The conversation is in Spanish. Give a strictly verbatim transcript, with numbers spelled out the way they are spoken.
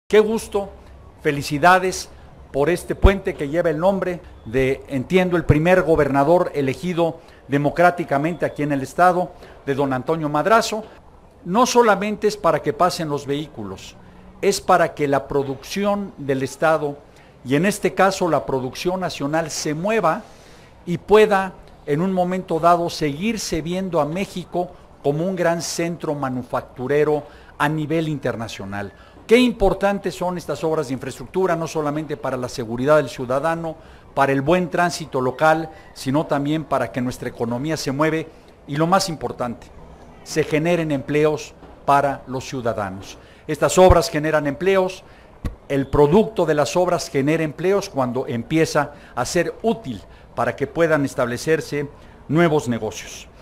Qué gusto, felicidades por este puente que lleva el nombre de, entiendo, el primer gobernador elegido democráticamente aquí en el estado, de don Antonio Madrazo. No solamente es para que pasen los vehículos, es para que la producción del estado, y en este caso la producción nacional, se mueva y pueda en un momento dado seguirse viendo a México como un gran centro manufacturero a nivel internacional. Qué importantes son estas obras de infraestructura, no solamente para la seguridad del ciudadano, para el buen tránsito local, sino también para que nuestra economía se mueve y, lo más importante, se generen empleos para los ciudadanos. Estas obras generan empleos, el producto de las obras genera empleos cuando empieza a ser útil para que puedan establecerse nuevos negocios.